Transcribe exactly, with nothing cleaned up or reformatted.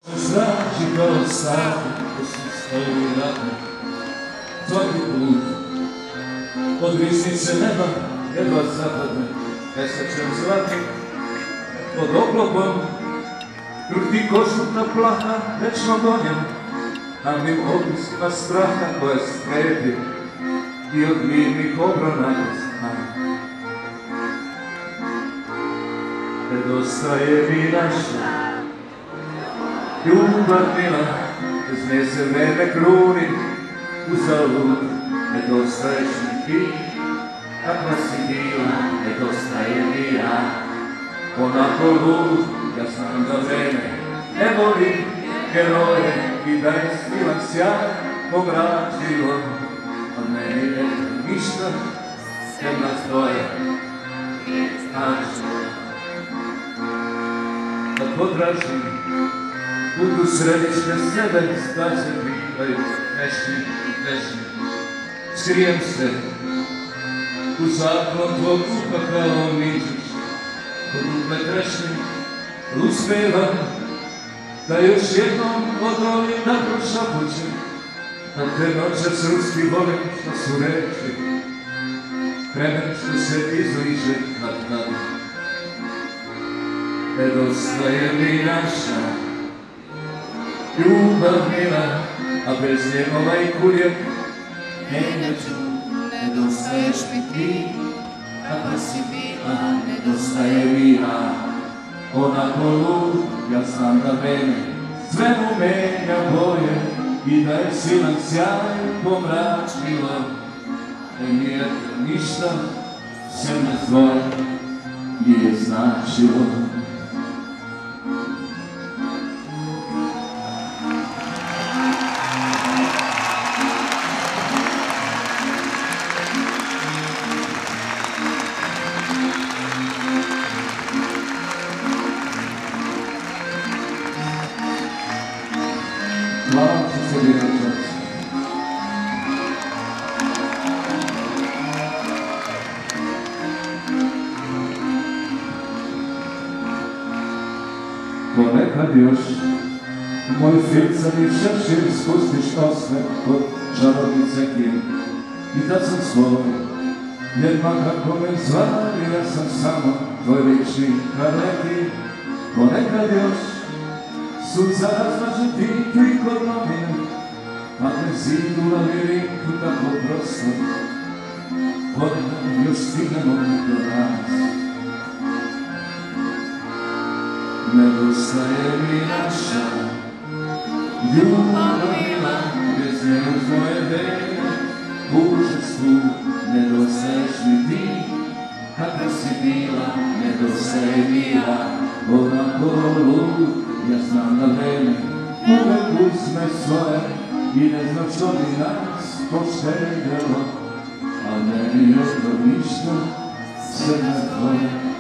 Zrači kao stati, ko si stoji rano, svaki put. Od risnice neba jedva zapadne, mesečem zlati, pod oklopom, krhti košutna plaha, večno gonjem, tamnim opisima straha koja strepi i od mirnih obronaka zna. Nedostaje mi naša ljubav mila, bez nje se vreme kruni, uzalud nedostaješ mi ti, kakva si bila, nedostaje mi ja. Onako lud, ja znam da vreme ne voli heroje i da je silan sjaj pomračilo, a meni ne ništa, sem nas dvoje značilo. Kad potražim budu središte sebe, staze bivaju nešni, nešni. Skrijem se u zaklon tvog kupa kao niđeš, kod duple trešni uspevam da još jednom odvolim da prošapućem, da te noćas ruski volim što su reči, kremen što se izliže kad kad. Nedostaje mi naša ljubav mila, a bez nje ovaj kuljak neću. Nedostaješ mi ti, kakva si bila, nedostaje mi ja. Onako lud, ja znam da mene sve mu menja boje i da je silan sjaj pomračilo. Ne nije ništa, sem nas dvoje nije značilo. Hvala što se vidjeti. Ponekad još u moj filcani šešir spustiš osme kod čarovnice Kim. I da sam svoj, jer ma kako me zvali, ja sam samo tvoj lični kaleki. Ponekad još suca razmaže tiku i kod novina, a me zidu lavirintu tako prosto, ponekad još stignemo do nas. Nedostaje mi naša ljubav mila, bez nje uz moje vene užastu. Nedostaješ mi ti, kakva si bila, nedostaje mi ja. Onako lud, ja znam da vreme uvek uzme svoje i ne znam što bi nas poštedjelo, a meni je to ništa, sve na tvoje.